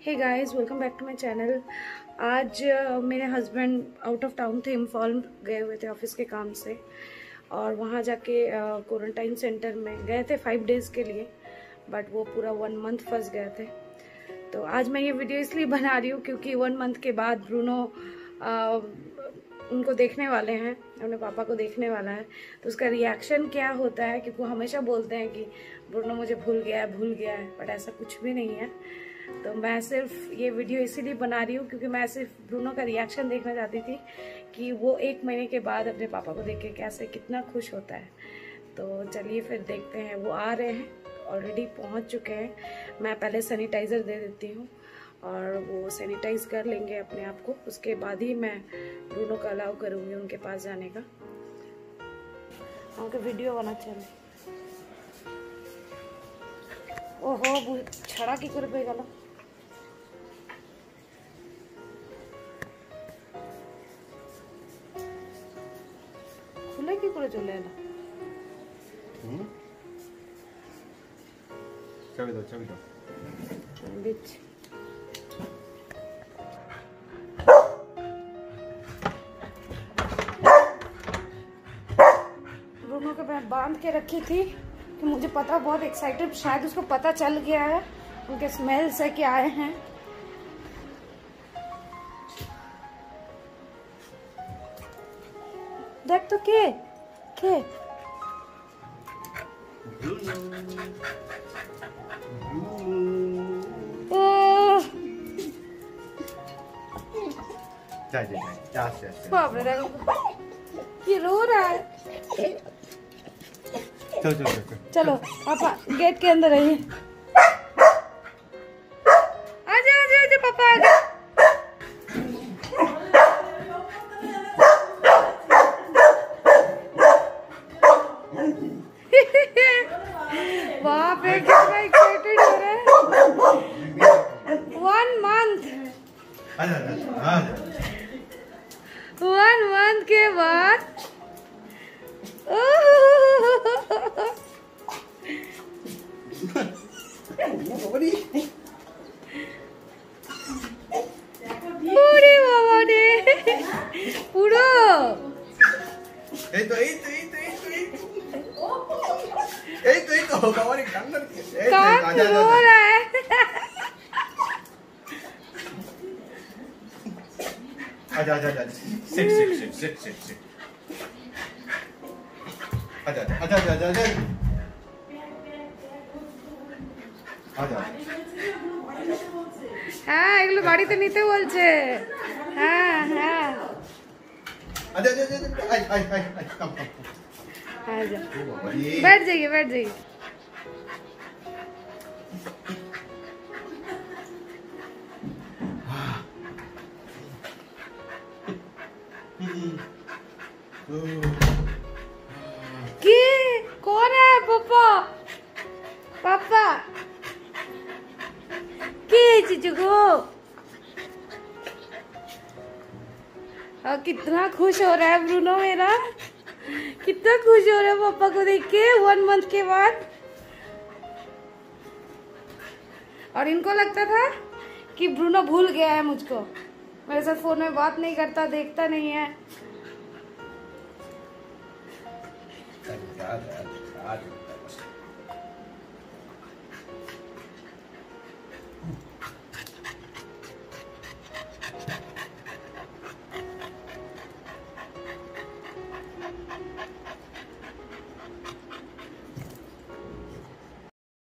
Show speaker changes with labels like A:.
A: Hey guys, welcome back to my channel. आज मेरे husband out of town थे, इम्फॉल गए हुए थे ऑफिस के काम से, और वहाँ जाके क्वारंटाइन सेंटर में गए थे 5 डेज़ के लिए, बट वो पूरा 1 मंथ फंस गए थे। तो आज मैं ये वीडियो इसलिए बना रही हूँ क्योंकि 1 मंथ के बाद ब्रूनो उनको देखने वाले हैं, अपने पापा को देखने वाला है। तो उसका रिएक्शन क्या होता है, क्योंकि वो हमेशा बोलते हैं कि ब्रूनो मुझे भूल गया है, बट ऐसा कुछ भी नहीं है। तो मैं सिर्फ ये वीडियो इसीलिए बना रही हूँ क्योंकि मैं सिर्फ ब्रूनो का रिएक्शन देखना चाहती थी कि वो 1 महीने के बाद अपने पापा को देख के कैसे कितना खुश होता है। तो चलिए फिर देखते हैं। वो आ रहे हैं, ऑलरेडी पहुँच चुके हैं। मैं पहले सैनिटाइज़र दे देती हूँ और वो सैनिटाइज कर लेंगे अपने आप को, उसके बाद ही मैं ब्रूनो को अलाउ करूँगी उनके पास जाने का। उनका वीडियो बना चले। ओहो, छड़ा की कर पे गला खुले की करे चले ना।
B: चाबी दो
A: बीच ब्रूनो को मैं बांध के रखी थी कि मुझे पता, बहुत एक्साइटेड, शायद उसको पता चल गया है उनके स्मेल से कि आए हैं। देख तो के बाप रे, ये रो रहा है। चलो पापा गेट के अंदर रहिए। आजा पापा आजा। बाप रे, कितना एक्साइटेड हो रहा है। 1 मंथ 1 मंथ के बाद হ্যাঁ, এগুলো বাড়িতে নিতে বলছে। হ্যাঁ হ্যাঁ, बैठ जाइए। কি করে पापा কি चीजू को? कितना खुश हो रहा है ब्रूनो मेरा, कितना खुश हो रहा है पापा को देख के 1 मंथ के बाद। और इनको लगता था कि ब्रूनो भूल गया है मुझको, मेरे साथ फोन में बात नहीं करता, देखता नहीं है।